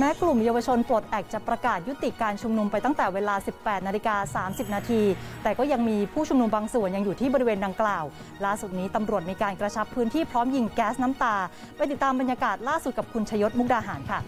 แม้กลุ่มเยาวชนปลดแอกจะประกาศยุติการชุมนุมไปตั้งแต่เวลา 18:30 นาทีแต่ก็ยังมีผู้ชุมนุมบางส่วนยังอยู่ที่บริเวณดังกล่าวล่าสุดนี้ตำรวจมีการกระชับพื้นที่พร้อมยิงแก๊สน้ำตาไปติดตามบรรยากาศล่าสุดกับคุณชยศมุกดาหารค่ะ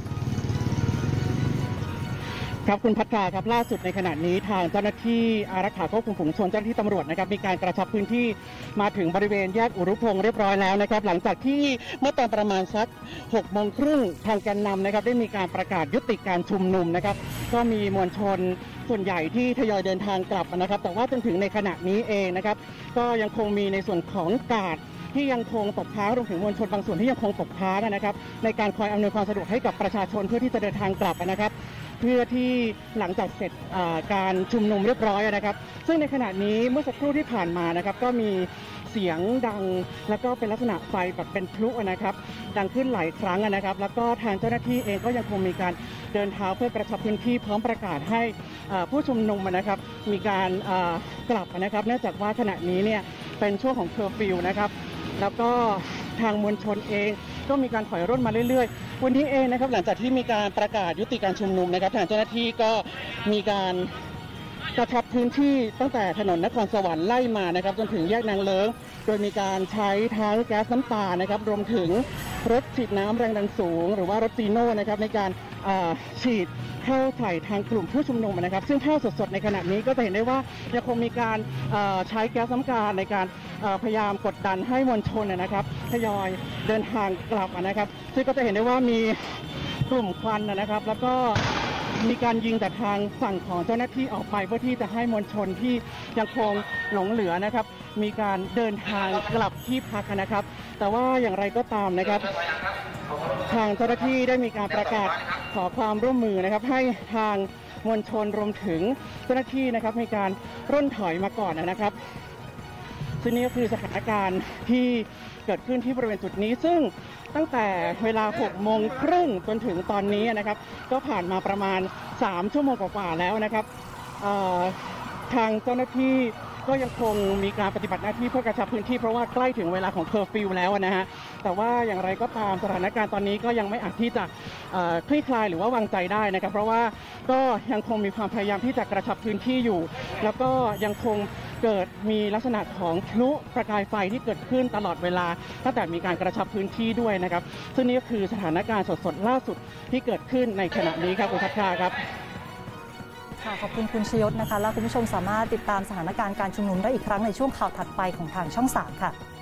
ครับคุณพัฒนาครับล่าสุดในขณะนี้ทางเจ้าหน้าที่อารักขาควบคุมฝูงชนเจ้าหน้าที่ตำรวจนะครับมีการกระชับพื้นที่มาถึงบริเวณแยกอุรุพงศ์เรียบร้อยแล้วนะครับหลังจากที่เมื่อตอนประมาณสัก 18:30 น.ทางแกนนำนะครับได้มีการประกาศยุติการชุมนุมนะครับก็มีมวลชนส่วนใหญ่ที่ทยอยเดินทางกลับนะครับแต่ว่าจนถึงในขณะนี้เองนะครับก็ยังคงมีในส่วนของกาดที่ยังคงตกค้างรวมถึงมวลชนบางส่วนที่ยังคงตกค้างนะครับในการคอยอำนวยความสะดวกให้กับประชาชนเพื่อที่จะเดินทางกลับนะครับเพื่อที่หลังจากเสร็จการชุมนุมเรียบร้อยนะครับซึ่งในขณะนี้เมื่อสักครู่ที่ผ่านมานะครับก็มีเสียงดังแล้วก็เป็นลักษณะไฟแบบเป็นพลุนะครับดังขึ้นหลายครั้งนะครับแล้วก็ทางเจ้าหน้าที่เองก็ยังคงมีการเดินเท้าเพื่อกระชับพื้นที่พร้อมประกาศให้ผู้ชุมนุมนะครับมีการกลับนะครับเนื่องจากว่าขณะนี้เนี่ยเป็นช่วงของเคอร์ฟิวนะครับแล้วก็ทางมวลชนเองก็มีการถอยร่นมาเรื่อยๆวันนี้เองนะครับหลังจากที่มีการประกาศยุติการชุมนุมนะครับทางเจ้าหน้าที่ก็มีการกระชับพื้นที่ตั้งแต่ถนนนครสวรรค์ไล่มานะครับจนถึงแยกนางเลิ้งโดยมีการใช้ทั้งแก๊สน้ำตานะครับรวมถึงรถฉีดน้ำแรงดันสูงหรือว่ารถจีโน่นะครับในการฉีดเข้าใส่ทางกลุ่มผู้ชุมนุมนะครับซึ่งภาพสดๆในขณะนี้ก็จะเห็นได้ว่ายังคงมีการใช้แก๊สน้ำตาในการพยายามกดดันให้มวลชนนะครับทยอยเดินทางกลับนะครับซึ่งก็จะเห็นได้ว่ามีกลุ่มควันนะครับแล้วก็มีการยิงจากทางฝั่งของเจ้าหน้าที่ออกไปเพื่อที่จะให้มวลชนที่ยังคงหลงเหลือนะครับมีการเดินทางกลับที่พักนะครับแต่ว่าอย่างไรก็ตามนะครับทางเจ้าหน้าที่ได้มีการประกาศขอความร่วมมือนะครับให้ทางมวลชนรวมถึงเจ้าหน้าที่นะครับมีการร่นถอยมาก่อนนะครับซึ่งนี่ก็คือสถานการณ์ที่เกิดขึ้นที่บริเวณจุดนี้ซึ่งตั้งแต่เวลา 18:30 น.จนถึงตอนนี้นะครับก็ผ่านมาประมาณ3 ชั่วโมงกว่าแล้วนะครับทางเจ้าหน้าที่ก็ยังคงมีการปฏิบัติหน้าที่เพื่อกระชับพื้นที่เพราะว่าใกล้ถึงเวลาของเคอร์ฟิวแล้วนะฮะแต่ว่าอย่างไรก็ตามสถานการณ์ตอนนี้ก็ยังไม่อาจที่จะคลี่คลายหรือว่าวางใจได้นะครับเพราะว่าก็ยังคงมีความพยายามที่จะกระชับพื้นที่อยู่แล้วก็ยังคงเกิดมีลักษณะของพลุประกายไฟที่เกิดขึ้นตลอดเวลาตั้งแต่มีการกระชับพื้นที่ด้วยนะครับซึ่งนี่ก็คือสถานการณ์สดๆล่าสุดที่เกิดขึ้นในขณะนี้ครับคุณพัชชาครับขอบคุณคุณชยศนะคะและคุณผู้ชมสามารถติดตามสถานการณ์การชุมนุมได้อีกครั้งในช่วงข่าวถัดไปของทางช่อง 3 ค่ะ